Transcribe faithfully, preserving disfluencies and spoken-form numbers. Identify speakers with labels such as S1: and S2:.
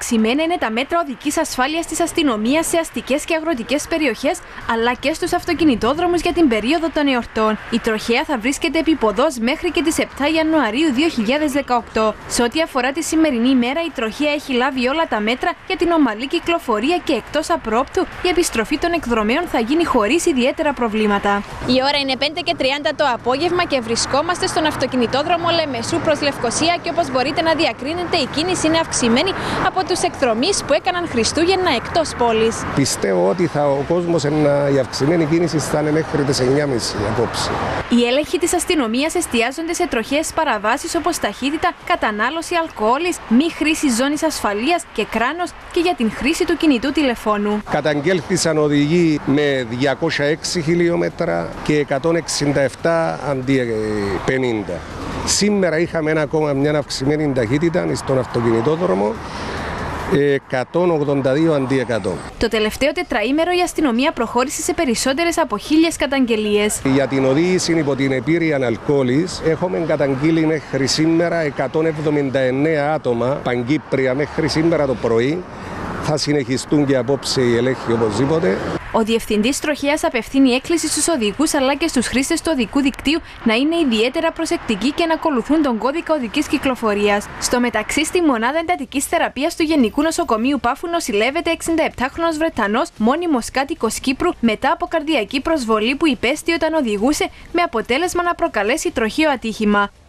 S1: Αυξημένα είναι τα μέτρα οδικής ασφάλειας της αστυνομίας σε αστικές και αγροτικές περιοχές, αλλά και στους αυτοκινητόδρομους για την περίοδο των εορτών. Η τροχέα θα βρίσκεται επίποδος μέχρι και τις επτά Ιανουαρίου δύο χιλιάδες δεκαοκτώ. Σε ό,τι αφορά τη σημερινή ημέρα, η τροχέα έχει λάβει όλα τα μέτρα για την ομαλή κυκλοφορία και εκτός απρόπτου η επιστροφή των εκδρομέων θα γίνει χωρίς ιδιαίτερα προβλήματα. Η ώρα είναι πέντε και τριάντα το απόγευμα και βρισκόμαστε στον αυτοκινητόδρομο Λεμεσού προς Λευκοσία και όπως μπορείτε να διακρίνετε, η κίνηση είναι αυξημένη από τους εκδρομείς που έκαναν Χριστούγεννα εκτός πόλης.
S2: Πιστεύω ότι θα, ο κόσμος, η αυξημένη κίνηση θα είναι μέχρι τις εννιά και μισή απόψε.
S1: Οι έλεγχοι της αστυνομίας εστιάζονται σε τροχαίες παραβάσεις όπως ταχύτητα, κατανάλωση αλκοόλης, μη χρήση ζώνης ασφαλείας και κράνος και για την χρήση του κινητού τηλεφώνου.
S2: Καταγγέλθησαν οδηγοί με διακόσια έξι χιλιόμετρα και εκατόν εξήντα επτά αντί πενήντα. Σήμερα είχαμε ένα ακόμα μια αυξημένη ταχύτητα στον αυτοκινητόδρομο, εκατόν ογδόντα δύο αντί εκατό.
S1: Το τελευταίο τετραήμερο η αστυνομία προχώρησε σε περισσότερες από χίλιες καταγγελίες.
S2: Για την οδήγηση υπό την επίρρεια αλκοόλης έχουμε καταγγείλει μέχρι σήμερα εκατόν εβδομήντα εννέα άτομα παγκύπρια μέχρι σήμερα το πρωί. Θα συνεχιστούν και απόψε οι ελέγχοι οπωσδήποτε.
S1: Ο Διευθυντής Τροχέας απευθύνει έκκληση στους οδηγούς αλλά και στους χρήστες του οδικού δικτύου να είναι ιδιαίτερα προσεκτικοί και να ακολουθούν τον κώδικα οδικής κυκλοφορίας. Στο μεταξύ, στη μονάδα εντατικής θεραπείας του Γενικού Νοσοκομείου Πάφου νοσηλεύεται εξηνταεπτάχρονος Βρετανός μόνιμος κάτοικος Κύπρου μετά από καρδιακή προσβολή που υπέστη όταν οδηγούσε, με αποτέλεσμα να προκαλέσει τροχαίο ατύχημα.